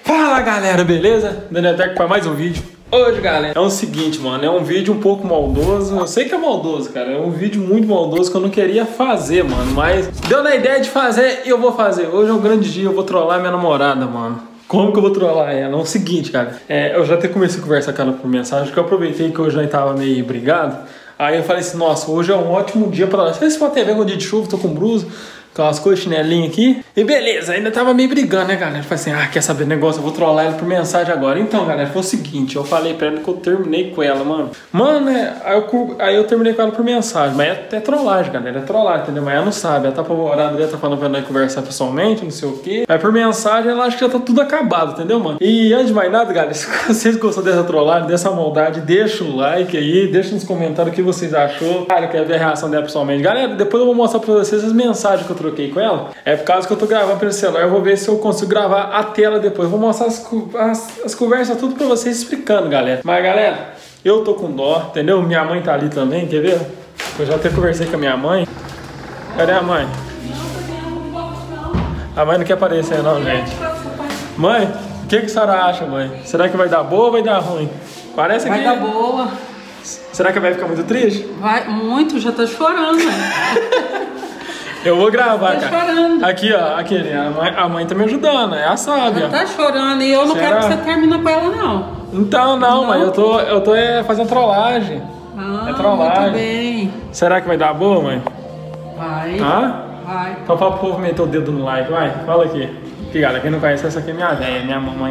Fala galera, beleza? Daniel Tech para mais um vídeo. Hoje galera, é o seguinte mano, é um vídeo um pouco maldoso. Eu sei que é maldoso, cara, é um vídeo muito maldoso que eu não queria fazer, mano, mas deu na ideia de fazer e eu vou fazer. Hoje é um grande dia, eu vou trollar minha namorada, mano. Como que eu vou trollar ela? É o seguinte, cara, eu já até comecei a conversar com ela por mensagem, que eu aproveitei que hoje nós tava meio brigado. Aí eu falei assim, nossa, hoje é um ótimo dia pra ela. Se pode ter ver um dia de chuva, tô com blusa, com as coisas, chinelinho aqui. E beleza, ainda tava meio brigando, né, galera? Eu falei assim, quer saber do negócio? Eu vou trollar ela por mensagem agora. Então, galera, foi o seguinte, eu falei pra ela que eu terminei com ela, mano. Mano, aí eu terminei com ela por mensagem. Mas é trollagem, galera, é trollagem, entendeu? Mas ela não sabe, ela tá apavorada, ela tá falando pra nós conversar pessoalmente, não sei o quê. Aí por mensagem ela acha que já tá tudo acabado, entendeu, mano? E antes de mais nada, galera, se vocês gostam dessa trollagem, dessa maldade, deixa o like aí, deixa nos comentários o que vocês achou. Cara, eu quero ver a reação dela pessoalmente. Galera, depois eu vou mostrar pra vocês as mensagens que eu troquei com ela. É por causa que eu tô gravando pelo celular, eu vou ver se eu consigo gravar a tela depois. Eu vou mostrar as conversas tudo pra vocês explicando, galera. Mas, galera, eu tô com dó, entendeu? Minha mãe tá ali também, quer ver? Eu já até conversei com a minha mãe. Cadê a mãe? A mãe não quer aparecer não, gente. Mãe, o que a senhora acha, mãe? Será que vai dar boa ou vai dar ruim? Parece que... Vai dar boa. Será que vai ficar muito triste? Vai, muito, já tá chorando, né? Eu vou gravar, tá cara. Chorando. Aqui, ó, aqui, a mãe tá me ajudando, ela sabe, ó. Tá chorando e eu não quero que você termine com ela, não. Então, não, mãe, eu tô fazendo trollagem. É trollagem. Muito bem. Será que vai dar boa, mãe? Vai. Vai. Então fala pro povo meter o dedo no like, vai, fala aqui. Aqui, galera, quem não conhece, essa aqui é minha velha, minha mamãe,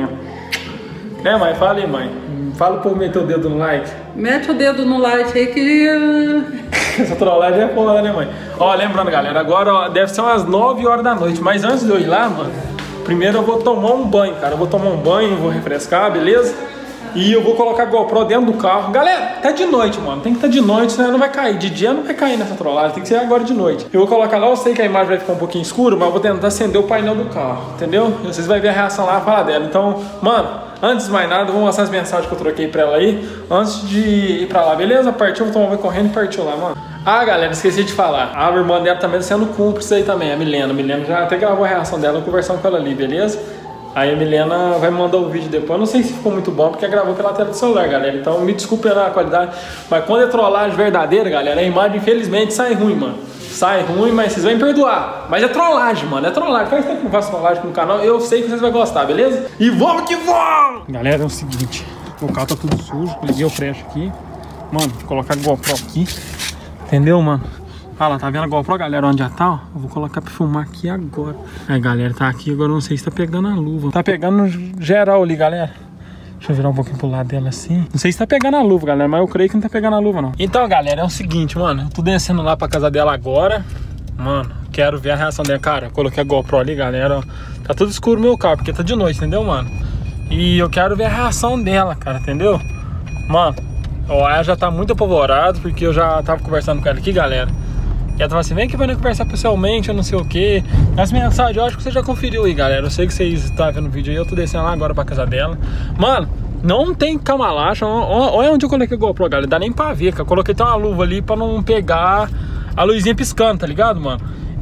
ó. Mãe, fala aí, mãe. Fala pro povo meter o dedo no like. Mete o dedo no like aí que... Essa trollagem é foda, né, mãe? Ó, lembrando, galera, agora ó, deve ser umas 9 horas da noite. Mas antes de eu ir lá, mano, primeiro eu vou tomar um banho, cara. Eu vou tomar um banho, vou refrescar, beleza? E eu vou colocar a GoPro dentro do carro. Galera, tá de noite, mano. Tem que estar de noite, senão não vai cair. De dia não vai cair nessa trollagem, tem que ser agora de noite. Eu vou colocar lá, eu sei que a imagem vai ficar um pouquinho escura, mas eu vou tentar acender o painel do carro, entendeu? Vocês vão ver a reação lá, falar dela. Então, mano... Antes de mais nada, eu vou mostrar as mensagens que eu troquei pra ela aí antes de ir pra lá, beleza? Partiu, vou tomar um banho correndo e partiu lá, mano. Galera, esqueci de falar. A irmã dela também tá sendo cúmplice aí também, a Milena. A Milena já até gravou a reação dela, conversando com ela ali, beleza? Aí a Milena vai me mandar o vídeo depois. Eu não sei se ficou muito bom, porque gravou pela tela do celular, galera. Então me desculpe pela qualidade. Mas quando é trollagem verdadeira, galera, a imagem infelizmente sai ruim, mano. Sai ruim, mas vocês vão me perdoar. Mas é trollagem, mano, é trollagem. Faz tempo que eu faço trollagem no canal, eu sei que vocês vão gostar, beleza? E vamos que vamos! Galera, é o seguinte, o carro tá tudo sujo, liguei o fresh aqui. Mano, vou colocar a GoPro aqui, entendeu, mano? Olha lá, tá vendo a GoPro, galera, onde já tá, ó? Eu vou colocar pra filmar aqui agora. Aí, galera, tá aqui, agora eu não sei se tá pegando a luva. Tá pegando geral ali, galera. Deixa eu virar um pouquinho pro lado dela assim. Não sei se tá pegando a luva, galera, mas eu creio que não tá pegando a luva, não. Então, galera, é o seguinte, mano. Eu tô descendo lá pra casa dela agora. Mano, quero ver a reação dela. Cara, eu coloquei a GoPro ali, galera. Tá tudo escuro no meu carro, porque tá de noite, entendeu, mano? E eu quero ver a reação dela, cara, entendeu? Mano, ó, ela já tá muito apavorada, porque eu já tava conversando com ela aqui, galera. E ela tava assim, vem que vai conversar pessoalmente, eu não sei o que. As mensagens, eu acho que você já conferiu aí, galera. Eu sei que vocês estão vendo o vídeo aí, eu tô descendo lá agora pra casa dela. Mano, não tem camalacha. Olha onde eu coloquei a GoPro, galera. Dá nem pra ver, cara. Eu coloquei até uma luva ali pra não pegar a luzinha piscando, tá ligado, mano?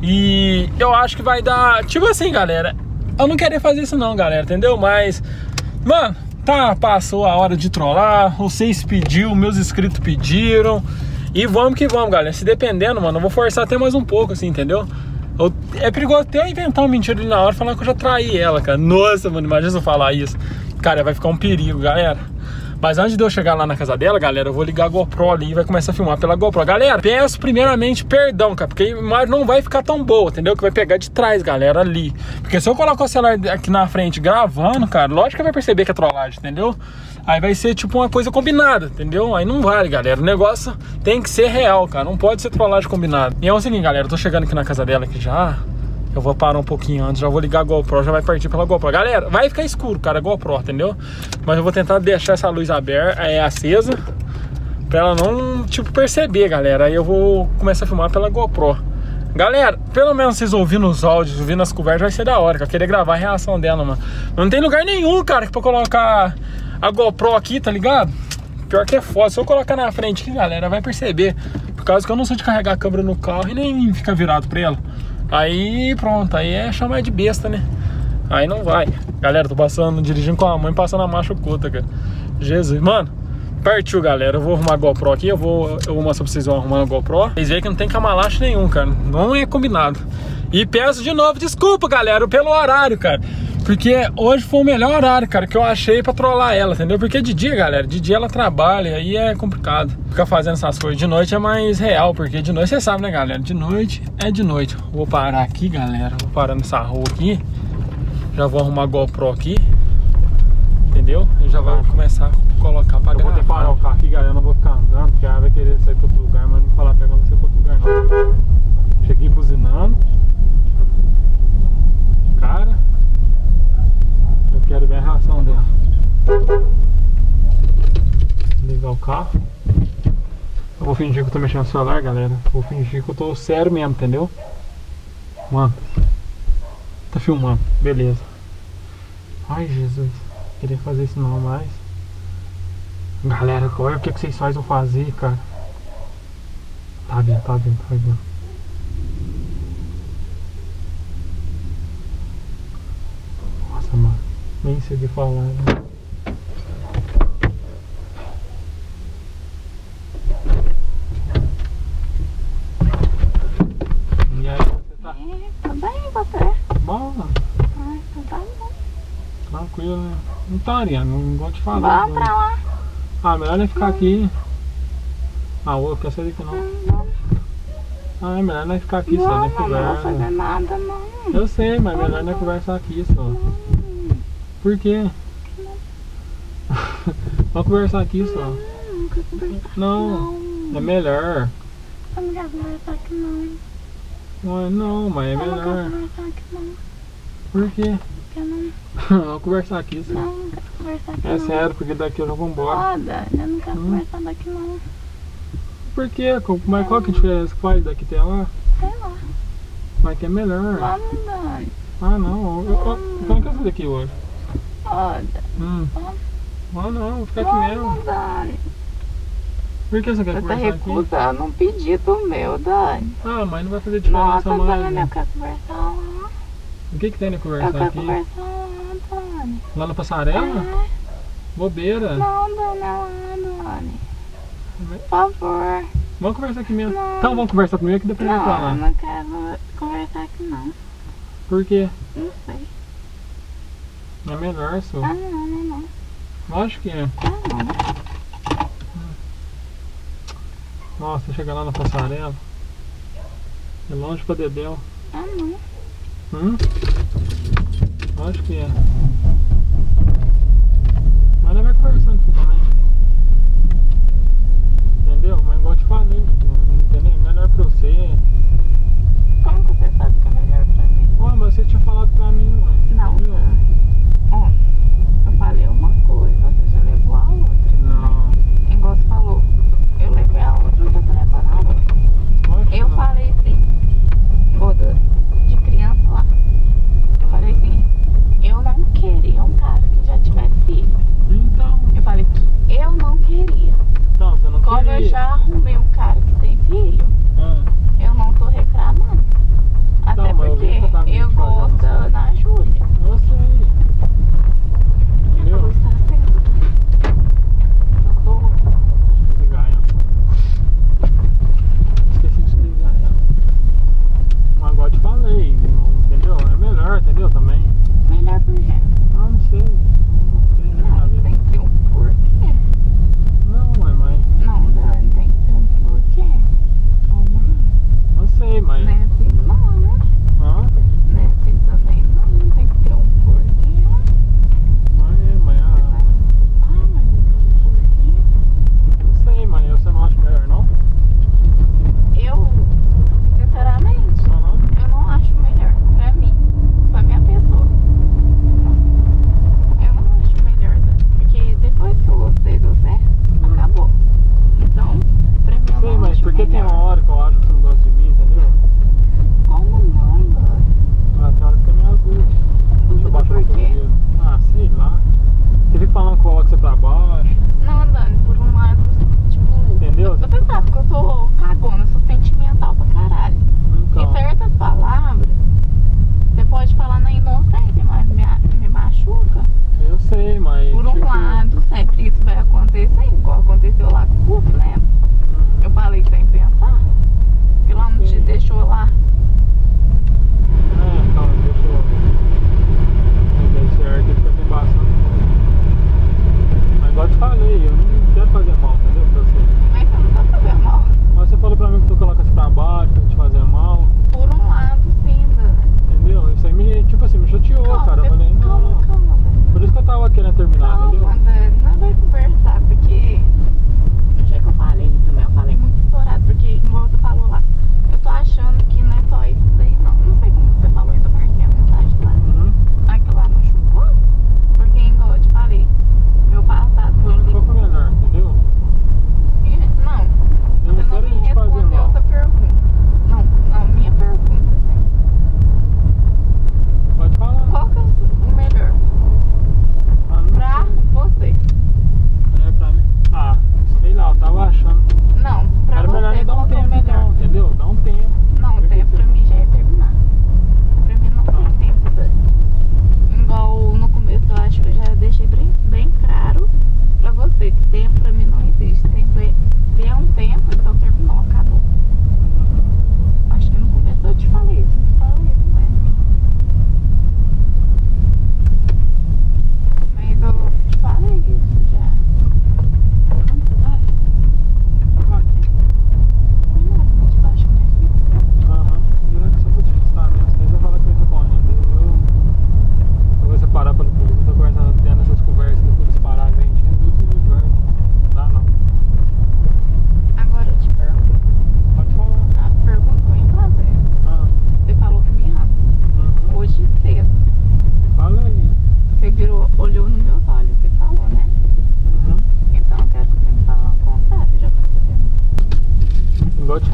E eu acho que vai dar... Tipo assim, galera, eu não queria fazer isso não, galera, entendeu? Mas, mano, tá, passou a hora de trollar. Vocês pediram, meus inscritos pediram. E vamos que vamos, galera. Se dependendo, mano, eu vou forçar até mais um pouco, assim, entendeu? É perigoso até eu inventar uma mentira ali na hora, falando que eu já traí ela, cara. Nossa, mano, imagina se eu falar isso. Cara, vai ficar um perigo, galera. Mas antes de eu chegar lá na casa dela, galera, eu vou ligar a GoPro ali e vai começar a filmar pela GoPro. Galera, peço primeiramente perdão, cara, porque a imagem não vai ficar tão boa, entendeu? Que vai pegar de trás, galera, ali. Porque se eu colocar o celular aqui na frente gravando, cara, lógico que vai perceber que é trollagem, entendeu? Aí vai ser tipo uma coisa combinada, entendeu? Aí não vale, galera. O negócio tem que ser real, cara. Não pode ser trollagem combinada. E é o seguinte, galera. Eu tô chegando aqui na casa dela aqui já. Eu vou parar um pouquinho antes. Já vou ligar a GoPro. Já vai partir pela GoPro. Galera, vai ficar escuro, cara, a GoPro, entendeu? Mas eu vou tentar deixar essa luz aberta, acesa, pra ela não, tipo, perceber, galera. Aí eu vou começar a filmar pela GoPro. Galera, pelo menos vocês ouvindo os áudios, ouvindo as conversas, vai ser da hora, que eu queria gravar a reação dela, mano. Não tem lugar nenhum, cara, pra colocar a GoPro aqui, tá ligado? Pior que é foda. Se eu colocar na frente aqui, galera, vai perceber. Por causa que eu não sei de carregar a câmera no carro e nem ficar virado pra ela. Aí pronto, aí é chamar de besta, né? Aí não vai. Galera, tô passando, dirigindo com a mãe, passando a marcha oculta, cara. Jesus, mano. Partiu, galera. Eu vou arrumar a GoPro aqui. Eu vou mostrar pra vocês arrumando a GoPro. Vocês veem que não tem camalache nenhum, cara. Não é combinado. E peço de novo desculpa, galera, pelo horário, cara. Porque hoje foi o melhor horário, cara, que eu achei pra trollar ela, entendeu? Porque de dia, galera, de dia ela trabalha, aí é complicado ficar fazendo essas coisas. De noite é mais real, porque de noite, você sabe, né, galera? De noite é de noite. Vou parar aqui, galera. Vou parar nessa rua aqui. Já vou arrumar a GoPro aqui. Entendeu? Eu já vou começar a colocar pra gravar. Vou ter que parar o carro aqui, galera. Eu não vou ficar andando, porque ela vai querer sair pra outro lugar, mas não vou falar pra ela não sair pra outro lugar, não. Cheguei buzinando. Cara, eu quero ver a reação dela. Ligar o carro. Eu vou fingir que eu tô mexendo no celular, galera. Vou fingir que eu tô sério mesmo, entendeu? Mano, tá filmando, beleza. Ai, Jesus, queria fazer isso não, mas galera, olha o que vocês fazem eu fazer, cara. Tá vendo, tá vendo, tá vendo. Nossa, mano, nem sei o que falar, né? E aí, você tá? Tá bem, você? Bom, mano. Ai, tá bom. Tranquilo, né? Não tá, Ariana, não vou te falar. Vamos pra lá. Ah, melhor nem ficar aqui. Ah, eu quero sair daqui não. Não, Ah, é melhor nem ficar aqui só, não, nem não vou fazer conversa. nada, não. Eu sei, mas melhor nem conversar aqui só. Por quê? Vamos conversar aqui só. Não quero conversar. Não, é melhor. Eu não quero conversar aqui, não. Não, mas é Eu não quero melhor. conversar aqui, não. Por quê? Eu não, Vamos conversar aqui só. não quero conversar aqui, É não. sério, porque daqui eu já vou embora. Ah, Dani, eu não quero conversar daqui, não. Por quê? Mas qual que é a diferença que faz daqui até lá? Sei lá. Mas que é melhor. Vamos, Dani. Ah, não. Eu não quero sair daqui hoje. Ó, Dani. Ah, não, vou ficar aqui mesmo. Vamos, Dani. Por que você quer Você tá conversar aqui? recusando um pedido meu, Dani. Ah, mas não vai fazer diferença Nossa, mais. Dani, eu quero conversar lá. O que tem de Eu conversar quero aqui? conversar lá, Dani. Lá na passarela? É. Bobeira. Não, Dani, é lá, Dani. Por favor. Vamos conversar aqui mesmo. Não. Então vamos conversar comigo que depois eu vou Não, falar. eu não quero conversar aqui, não. Por quê? Não sei. É melhor, só. Ah, não. Lógico que é. Ah, não. Nossa, chegar lá na passarela. É longe pra dedéu. Ah, não. Lógico que é. Mas não vai conversando aqui também. Entendeu? Mas igual eu te falei. Entendeu? É melhor pra você. Como que você sabe que é melhor pra mim? Ué, mas você tinha falado pra mim, ué. Não, Entendeu? Ó, eu falei uma coisa, você já levou a outra. Não. Igual você falou, eu levei a outra, você tá levando a outra. Lógico que Eu não. falei assim, boda de criança lá. Eu falei assim, eu não queria um cara que já tivesse filho. Então. Eu falei que eu não queria. Então, você não Como queria. eu já arrumei um cara que tem filho, Ah. eu não tô reclamando. Até Não, mas eu vi porque que você tá eu me falando gosto da assim. Ana Júlia. Eu sei. Entendeu? Eu tá certo. Eu tô. Desligar ela. Esqueci de desligar ela. Mas agora eu te falei, entendeu? É melhor, entendeu? Também. Melhor por quê? Ah, não sei. Não sei, nada a Não, ver. tem que ter um porquê. Não, mas. Não, Dani, tem que ter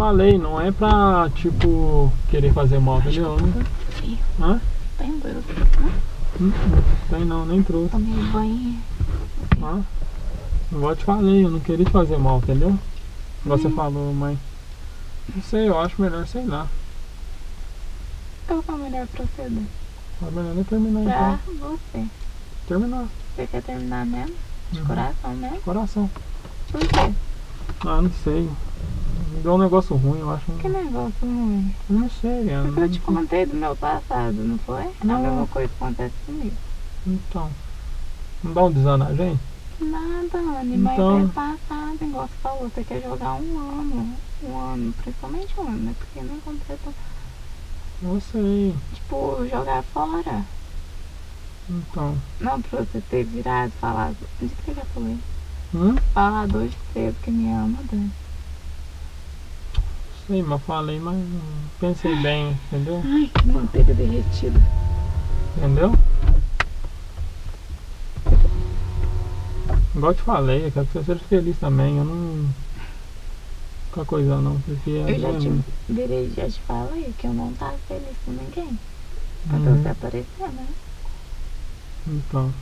falei, não é pra, tipo, querer fazer mal, entendeu? Hã? Tem dois, Tem não, nem trouxe. tomei banho. Hã? Igual eu te falei, eu não queria te fazer mal, entendeu? Igual você falou, mas... Não sei, eu acho melhor, sei lá. Qual que é o melhor proceder? É melhor nem terminar Pra então. você. Terminar, Você quer terminar mesmo? De Uhum. coração mesmo? coração. Por quê? Ah, não sei. Me deu um negócio ruim, eu acho. Que negócio ruim. Eu não sei, Porque eu te contei do meu passado, não foi? Não. A mesma coisa que acontece comigo. Então. Não dá um desânimo na gente? Nada, Anny, mas Então. é passado, igual você falou, você quer jogar um ano, principalmente um ano, né? Porque nem completa, Eu sei. tipo, jogar fora. Então. Não, pra você ter virado e falado, onde que você já falou isso? Falar dois cedo que me ama, Dani. Sei, mas falei, mas não pensei bem, entendeu? Ai, que manteiga derretida. Entendeu? Igual eu te falei, eu quero que você seja feliz também. Eu não. Qualquer coisa não, porque Eu já te virei e já te falei que eu não tava feliz com ninguém. Até você aparecer, né? Então.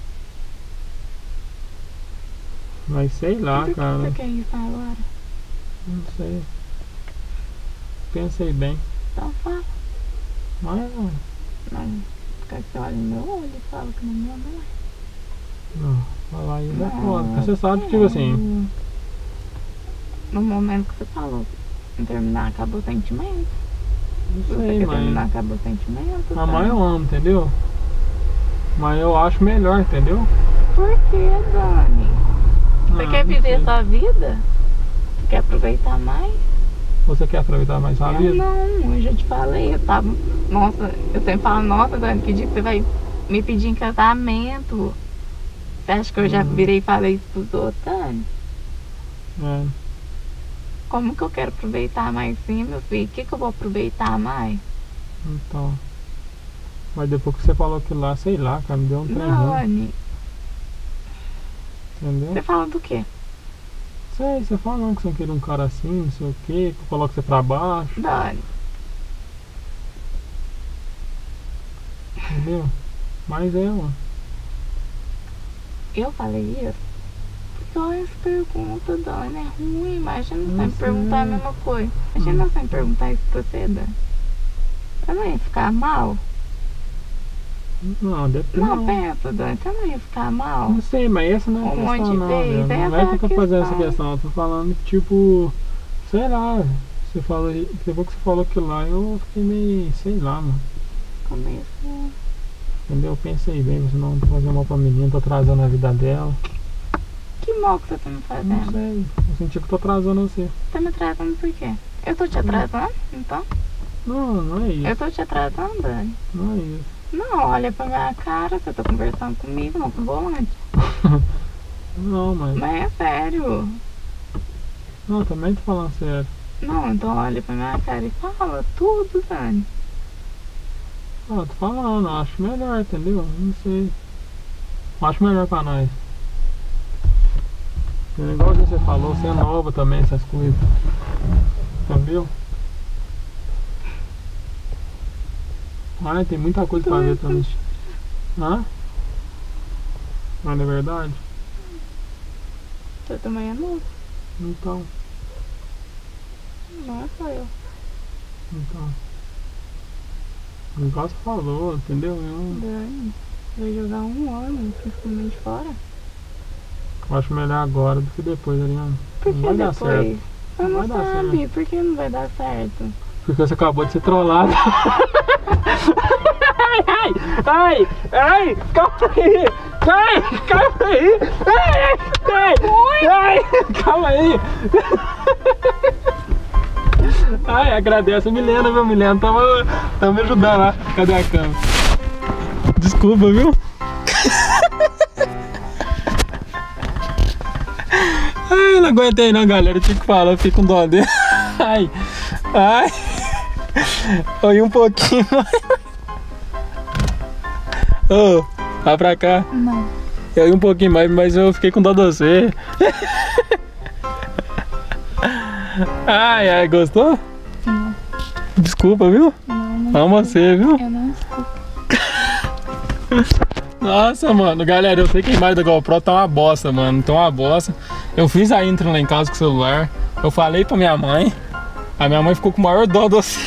Mas sei lá, Por que cara. você quer isso agora? Não sei. Pensei bem. Então fala. Mas Não, quer que você olhe no meu olho e fala que não me ama mais. não, falar aí não é foda. Porque você sabe que, tipo assim. No momento que você falou em terminar, acabou o sentimento. Não Se você sei, quer terminar, mas. acabou o sentimento. A mãe eu amo, entendeu? Mas eu acho melhor, entendeu? Por que, Dani? Você Ah, quer não viver sei. sua vida? Você quer aproveitar mais? Você quer aproveitar mais sua Eu vida? não, eu já te falei, eu tava. Nossa, eu sempre falo, nossa, Dani, que dia que você vai me pedir em casamento? Você acha que eu já virei e falei isso pros outros, Dani? É. Como que eu quero aproveitar mais sim, meu filho? O que que eu vou aproveitar mais? Então. Mas depois que você falou aquilo lá, sei lá, cara, me deu um trem Não, ruim, Anny, entendeu? você fala do quê? Sei, você falando que você queria um cara assim, não sei o que coloca você pra baixo, Dani, entendeu? Mas é, mano. eu falei isso? Porque olha essa pergunta, Dani, é ruim. Imagina você me Não perguntar a sei. mesma coisa. Imagina você me perguntar isso pra você, Dani. Você não ia ficar mal? Não, depende. Não, pensa, Dani, você não ia ficar mal? Não sei, mas essa não é a Um questão monte de não, vez, velho. Não essa é é que eu tô a fazendo essa questão. questão, eu tô falando que tipo, sei lá, você falou, depois que você falou aquilo lá, eu fiquei meio, sei lá, mano. Começo. Entendeu? Eu pensei bem, senão não tô fazendo mal pra menina, tô atrasando a vida dela. Que mal que você tá me Não fazendo? sei, eu senti que eu tô atrasando você. Tá me atrasando por quê? Eu tô te atrasando, então? Não, não é Eu isso, tô te atrasando, Dani? não é isso. Não, olha pra minha cara, você tá conversando comigo, não com volante. Não, mas. Mas é sério. Não, também tô falando sério. Não, então olha pra minha cara e fala tudo, Dani. Ah, tô falando, acho melhor, entendeu? Não sei. Acho melhor pra nós. Igual você falou, você é nova também, essas coisas. Entendeu? Ah, tem muita coisa pra ver também. Hã? Não é verdade? Você também é novo. Então, Não é só eu. então. Igual você falou, entendeu? Dani, vai jogar um ano, principalmente fora. Eu acho melhor agora do que depois, Ariana. Por Não que vai dar depois? certo. Você Não não vai dar sabe, por que não vai dar certo? Porque você acabou de ser trollado. Ai, calma aí. Calma aí. Calma aí. Ai, agradeço a Milena, viu? Milena tava me ajudando lá. Cadê a câmera? Desculpa, viu? Ai, não aguentei não, galera. Eu tinha que falar, eu fiquei com dó dele. Ai. Foi um pouquinho mais. Ô, vai pra cá. Não. Eu ia um pouquinho mais, mas eu fiquei com dó de você. Ai, ai, gostou? Não. Desculpa, viu? Não. Amo você, viu? Eu não desculpo. Nossa, mano, galera, eu sei que a imagem da GoPro tá uma bosta, mano. Tá uma bosta. Eu fiz a intro lá em casa com o celular. Eu falei pra minha mãe. A minha mãe ficou com o maior dó de você.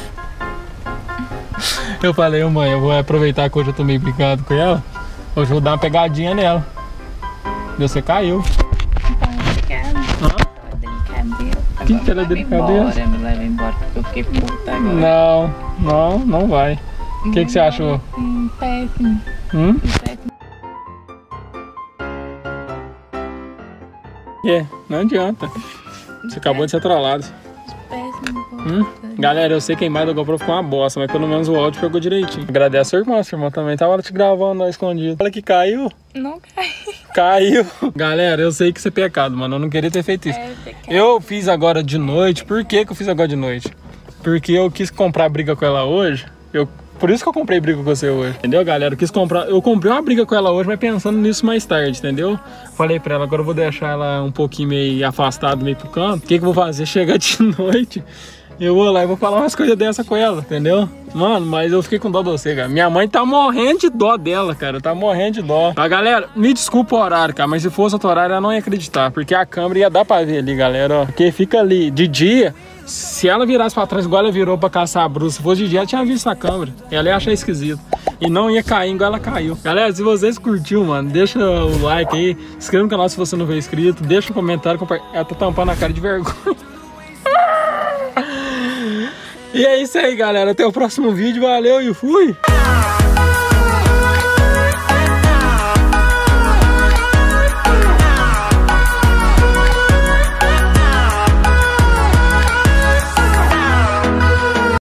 Eu falei, mãe, eu vou aproveitar que hoje eu tô meio brincando com ela. Hoje eu vou dar uma pegadinha nela. Você caiu. Então, Que ela é delicadeza? Me leva embora porque eu fiquei puta agora. Não vai. O que você achou? Péssimo. Péssimo. Não adianta. Você acabou de ser trollado. Péssimo. Galera, eu sei que a imagem da GoPro ficou uma bosta, mas pelo menos o áudio pegou direitinho. Agradece a sua irmã também tava te gravando lá escondido. Olha que caiu. Não caiu. Caiu. Galera, eu sei que isso é pecado, mano. Eu não queria ter feito isso. Eu fiz agora de noite. Por que eu fiz agora de noite? Porque eu quis comprar briga com ela hoje. Por isso que eu comprei briga com você hoje. Entendeu, galera? Eu comprei uma briga com ela hoje, mas pensando nisso mais tarde, entendeu? Falei pra ela, agora eu vou deixar ela um pouquinho meio afastada, meio pro canto. O que eu vou fazer? Chega de noite, eu vou lá e vou falar umas coisas dessa com ela, entendeu? Mano, mas eu fiquei com dó de você, cara. Minha mãe tá morrendo de dó dela, cara. Tá morrendo de dó. Tá, galera? Me desculpa o horário, cara. Mas se fosse outro horário, ela não ia acreditar. Porque a câmera ia dar pra ver ali, galera, ó. Porque fica ali de dia. Se ela virasse pra trás igual ela virou pra caçar a bruxa, se fosse de dia, ela tinha visto na câmera. Ela ia achar esquisito. E não ia cair igual ela caiu. Galera, se vocês curtiu, mano, deixa o like aí. Se inscreva no canal se você não for inscrito. Deixa um comentário, compartilha. Ela tá tampando a cara de vergonha. E é isso aí, galera. Até o próximo vídeo. Valeu e fui!